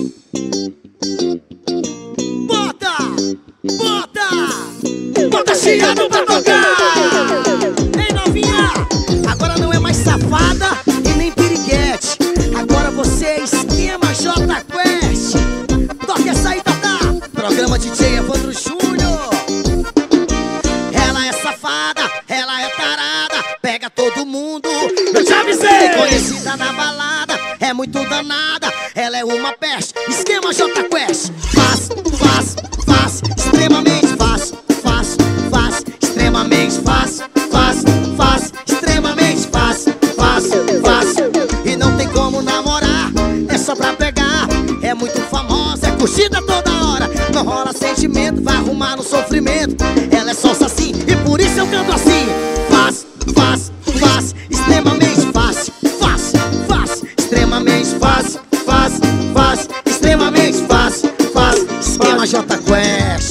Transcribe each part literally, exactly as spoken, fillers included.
Bota! Bota! Bota chiado pra tocar! Ei, novinha! Agora não é mais safada e nem piriguete. Agora você é esquema J Quest. Toque essa aí, Tatá! Programa D J Evandro Júnior. Ela é safada, ela é tarada, pega todo mundo. Eu te avisei! Conhecida na balada, é muito danada. Ela é uma peste, esquema J Quest. Faz, faz, faz, extremamente fácil. Faz, faz, extremamente fácil. Faz, faz, extremamente fácil. Faz, faz, e não tem como namorar, é só pra pegar. É muito famosa, é curtida toda hora. Não rola sentimento, vai arrumar no sofrimento. Ela é sonsa assim, e por isso eu canto assim. Faz, faz, faz, extremamente fácil. Faz, faz, extremamente fácil. Faz, faz, extremamente fácil. Faz, esquema J Quest.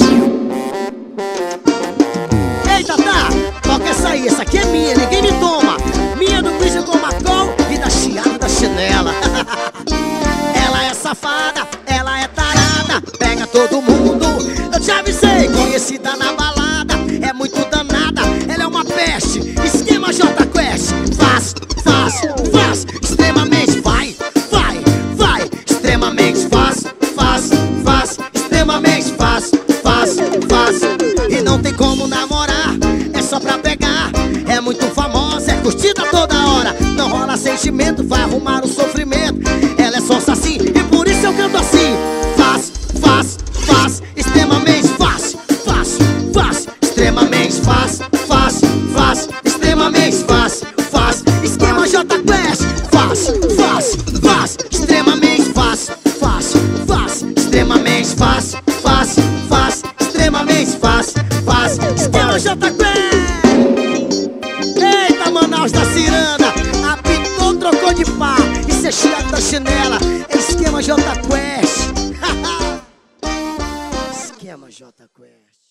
Ei, Tatá, toca essa aí, essa aqui é minha, ninguém me toma. Minha do Christian com Macol e da chiada da chinela. Ela é safada, ela é tarada, pega todo mundo. Eu te avisei, conhecida na balada, é muito danada. Ela é uma peste, esquema J Quest. Faz, faz, faz, extremamente vai, vai, vai, extremamente faz, faz, faz, extremamente faz, faz, faz, e não tem como namorar, é só pra pegar. É muito famosa, é curtida toda hora. Não rola sentimento, vai arrumar o sofrimento. Ela é sonsa assim, e por isso eu canto assim. Faz, faz, faz, extremamente fácil. Faz, faz, extremamente fácil. Faz, faz, extremamente fácil. Faz, esquema J Quest. Faz, faz, faz, extremamente fácil. Faz, faz, extremamente fácil. Faz, faz, extremamente fácil. Faz, esquema J Quest. Eita, Manaus da Ciranda, apitou, trocou de pá. Isso é chiado da chinela, é esquema J Quest. Esquema J Quest.